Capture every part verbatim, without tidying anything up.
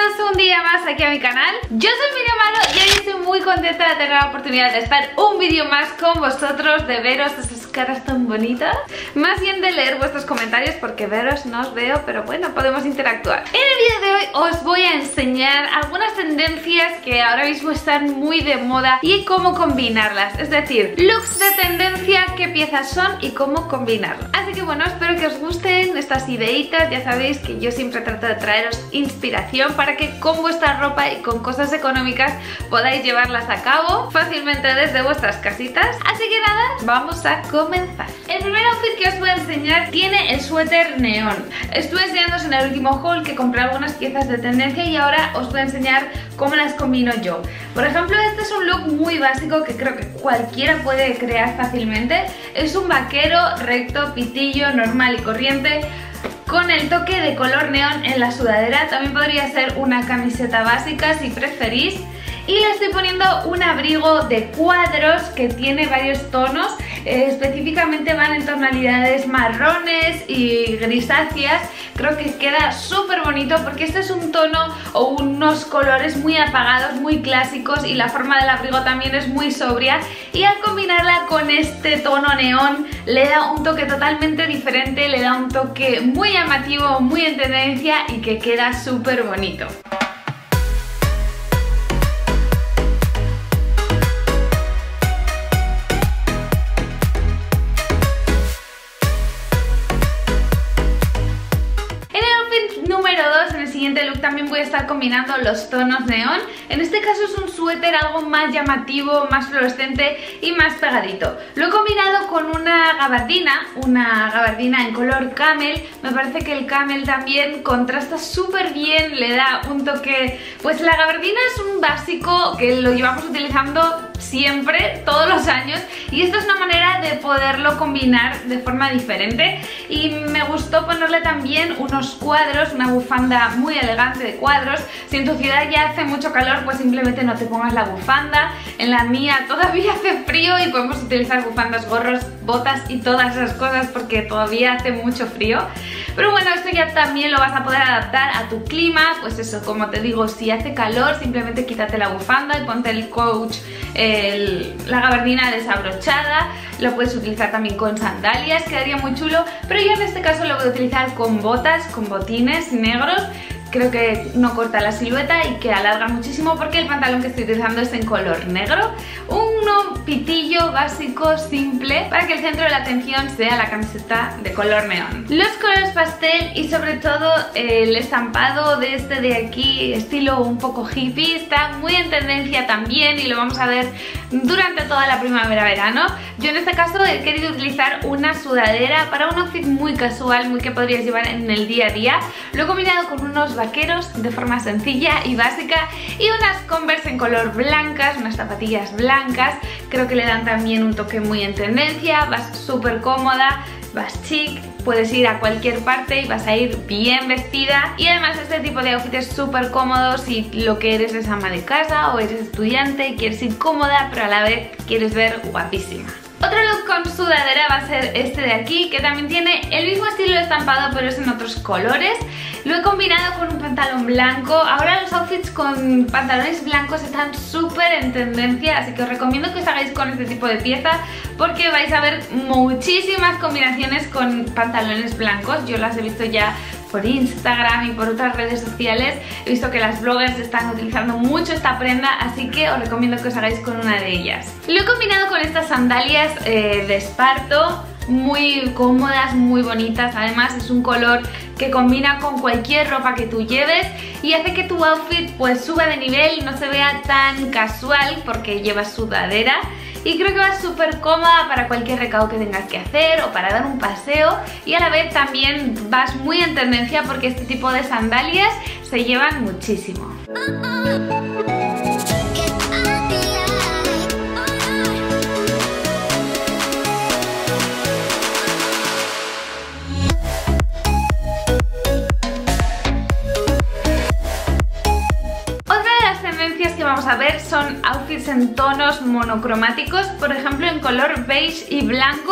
bienvenidos un día más aquí a mi canal. Yo soy Miriam Malo y hoy estoy muy contenta de tener la oportunidad de estar un vídeo más con vosotros, de veros esas caras tan bonitas, más bien de leer vuestros comentarios porque veros no os veo, pero bueno, podemos interactuar. En el vídeo de hoy os voy a enseñar algunas tendencias que ahora mismo están muy de moda y cómo combinarlas, es decir, looks de tendencia, qué piezas son y cómo combinarlas. Así que bueno, espero que os gusten estas ideitas. Ya sabéis que yo siempre trato de traeros inspiración para que con vuestra ropa y con cosas económicas podáis llevarlas a cabo fácilmente desde vuestras casitas. Así que nada, vamos a comenzar. El primer outfit que os voy a enseñar tiene el suéter neón. Estuve enseñándoos en el último haul que compré algunas piezas de tendencia y ahora os voy a enseñar cómo las combino yo. Por ejemplo, este es un look muy básico que creo que cualquiera puede crear fácilmente. Es un vaquero recto, pitillo, normal y corriente, con el toque de color neón en la sudadera. También podría ser una camiseta básica si preferís. Y le estoy poniendo un abrigo de cuadros que tiene varios tonos, eh, específicamente van en tonalidades marrones y grisáceas. Creo que queda súper bonito porque este es un tono o unos colores muy apagados, muy clásicos, y la forma del abrigo también es muy sobria, y al combinarla con este tono neón le da un toque totalmente diferente, le da un toque muy llamativo, muy en tendencia y que queda súper bonito. Siguiente look también voy a estar combinando los tonos neón. En este caso es un suéter algo más llamativo, más fluorescente y más pegadito. Lo he combinado con una gabardina, una gabardina en color camel. Me parece que el camel también contrasta súper bien, le da un toque... Pues la gabardina es un básico que lo llevamos utilizando siempre, todos los años, y esta es una manera de poderlo combinar de forma diferente. Y me gustó ponerle también unos cuadros, una bufanda muy elegante de cuadros. Si en tu ciudad ya hace mucho calor, pues simplemente no te pongas la bufanda. En la mía todavía hace frío y podemos utilizar bufandas, gorros, botas y todas esas cosas porque todavía hace mucho frío. Pero bueno, esto ya también lo vas a poder adaptar a tu clima. Pues eso, como te digo, si hace calor simplemente quítate la bufanda y ponte el coach, el, la gabardina desabrochada. Lo puedes utilizar también con sandalias, quedaría muy chulo, pero yo en este caso lo voy a utilizar con botas, con botines negros. Creo que no corta la silueta y que alarga muchísimo porque el pantalón que estoy utilizando es en color negro. Un pitillo básico, simple, para que el centro de la atención sea la camiseta de color neón. Los colores pastel y sobre todo el estampado de este de aquí, estilo un poco hippie, está muy en tendencia también y lo vamos a ver durante toda la primavera-verano. Yo en este caso he querido utilizar una sudadera para un outfit muy casual, muy que podrías llevar en el día a día. Lo he combinado con unos vaqueros de forma sencilla y básica y unas Converse en color blancas, unas zapatillas blancas. Creo que le dan también un toque muy en tendencia, vas súper cómoda, vas chic, puedes ir a cualquier parte y vas a ir bien vestida. Y además este tipo de outfit es súper cómodo si lo que eres es ama de casa o eres estudiante y quieres ir cómoda pero a la vez quieres ver guapísima. Otro look con sudadera va a ser este de aquí, que también tiene el mismo estilo de estampado pero es en otros colores. Lo he combinado con un pantalón blanco. Ahora los outfits con pantalones blancos están súper en tendencia, así que os recomiendo que os hagáis con este tipo de pieza porque vais a ver muchísimas combinaciones con pantalones blancos. Yo las he visto ya por Instagram y por otras redes sociales. He visto que las bloggers están utilizando mucho esta prenda, así que os recomiendo que os hagáis con una de ellas. Lo he combinado con estas sandalias eh, de esparto, muy cómodas, muy bonitas. Además es un color que combina con cualquier ropa que tú lleves y hace que tu outfit pues suba de nivel y no se vea tan casual porque llevas sudadera. Y creo que va súper cómoda para cualquier recado que tengas que hacer o para dar un paseo, y a la vez también vas muy en tendencia porque este tipo de sandalias se llevan muchísimo. Que vamos a ver son outfits en tonos monocromáticos, por ejemplo en color beige y blancos.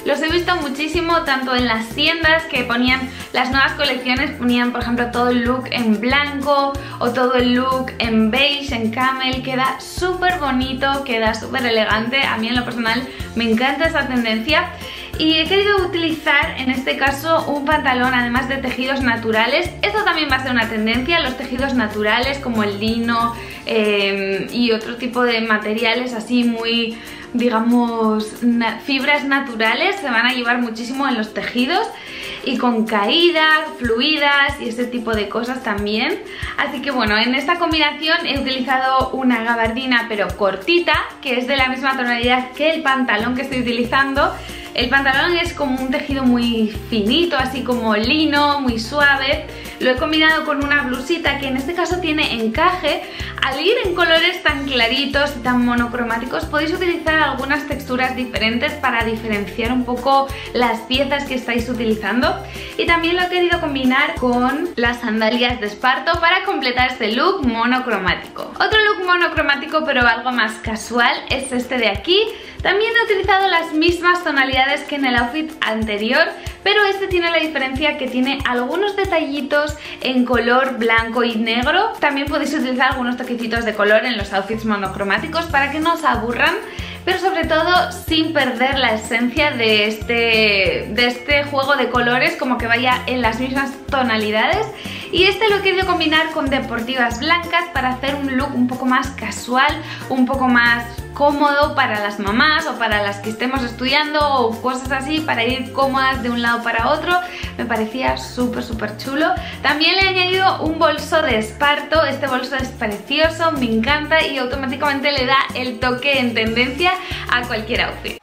Los he visto muchísimo tanto en las tiendas que ponían las nuevas colecciones, ponían por ejemplo todo el look en blanco o todo el look en beige, en camel. Queda súper bonito, queda súper elegante. A mí en lo personal me encanta esa tendencia. Y he querido utilizar en este caso un pantalón además de tejidos naturales. Esto también va a ser una tendencia, los tejidos naturales como el lino eh, y otro tipo de materiales así muy, digamos, na- fibras naturales se van a llevar muchísimo en los tejidos y con caídas, fluidas y ese tipo de cosas también. Así que bueno, en esta combinación he utilizado una gabardina pero cortita, que es de la misma tonalidad que el pantalón que estoy utilizando. El pantalón es como un tejido muy finito, así como lino, muy suave. Lo he combinado con una blusita que en este caso tiene encaje. Al ir en colores tan claritos y tan monocromáticos podéis utilizar algunas texturas diferentes para diferenciar un poco las piezas que estáis utilizando. Y también lo he querido combinar con las sandalias de esparto para completar este look monocromático. Otro look monocromático pero algo más casual es este de aquí. También he utilizado las mismas tonalidades que en el outfit anterior, pero este tiene la diferencia que tiene algunos detallitos en color blanco y negro. También podéis utilizar algunos toquecitos de color en los outfits monocromáticos para que no os aburran, pero sobre todo sin perder la esencia de este, de este juego de colores, como que vaya en las mismas tonalidades. Y este lo he querido combinar con deportivas blancas para hacer un look un poco más casual, un poco más cómodo para las mamás o para las que estemos estudiando o cosas así, para ir cómodas de un lado para otro. Me parecía súper súper chulo. También le he añadido un bolso de esparto. Este bolso es precioso, me encanta y automáticamente le da el toque en tendencia a cualquier outfit.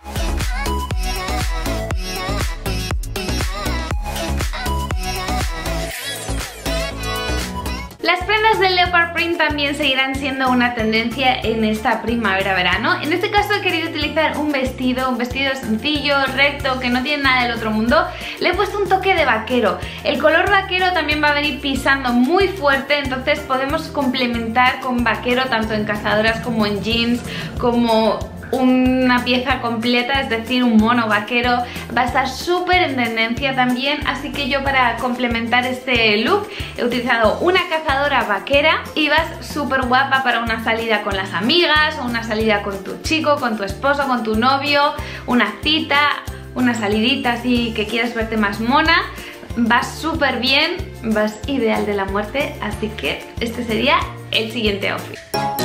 Las prendas de leopard print también seguirán siendo una tendencia en esta primavera-verano. En este caso he querido utilizar un vestido, un vestido sencillo, recto, que no tiene nada del otro mundo. Le he puesto un toque de vaquero. El color vaquero también va a venir pisando muy fuerte, entonces podemos complementar con vaquero tanto en cazadoras como en jeans, como una pieza completa, es decir, un mono vaquero. Va a estar súper en tendencia también, así que yo para complementar este look he utilizado una cazadora vaquera y vas súper guapa para una salida con las amigas o una salida con tu chico, con tu esposo, con tu novio, una cita, una salidita así que quieras verte más mona. Vas súper bien, vas ideal de la muerte, así que este sería el siguiente outfit.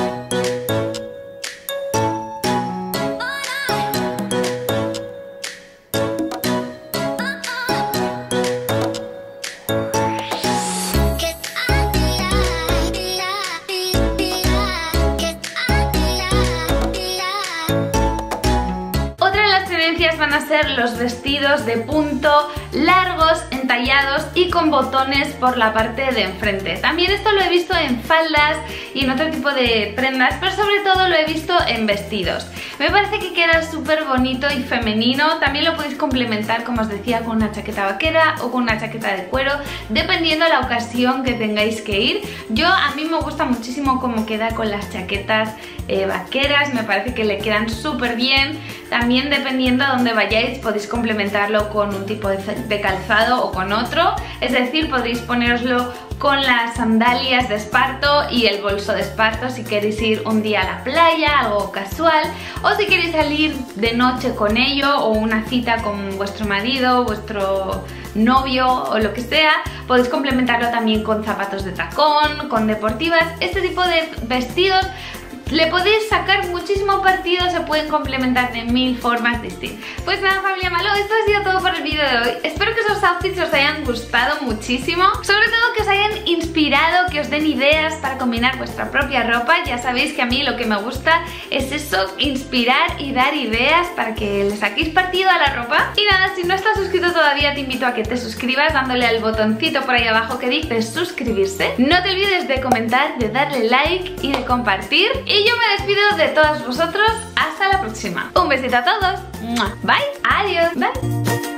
Van a ser los vestidos de punto, largos, entallados y con botones por la parte de enfrente. También esto lo he visto en faldas y en otro tipo de prendas, pero sobre todo lo he visto en vestidos. Me parece que queda súper bonito y femenino. También lo podéis complementar, como os decía, con una chaqueta vaquera o con una chaqueta de cuero, dependiendo de la ocasión que tengáis que ir. Yo, a mí me gusta muchísimo cómo queda con las chaquetas eh, vaqueras, me parece que le quedan súper bien. También dependiendo a dónde vayáis podéis complementarlo con un tipo de, de calzado o con otro, es decir, podréis ponéroslo con las sandalias de esparto y el bolso de esparto si queréis ir un día a la playa, algo casual, o si queréis salir de noche con ello o una cita con vuestro marido, vuestro novio o lo que sea. Podéis complementarlo también con zapatos de tacón, con deportivas. Este tipo de vestidos le podéis sacar muchísimo partido, se pueden complementar de mil formas distintas. Pues nada, familia Malo, esto ha sido todo por el vídeo de hoy. Espero que esos outfits os hayan gustado muchísimo, sobre todo que os hayan inspirado, que os den ideas para combinar vuestra propia ropa. Ya sabéis que a mí lo que me gusta es eso, inspirar y dar ideas para que le saquéis partido a la ropa. Y nada, si no estás suscrito todavía te invito a que te suscribas dándole al botoncito por ahí abajo que dice suscribirse. No te olvides de comentar, de darle like y de compartir. Y yo me despido de todos vosotros. Hasta la próxima. Un besito a todos. Bye. Adiós. Bye.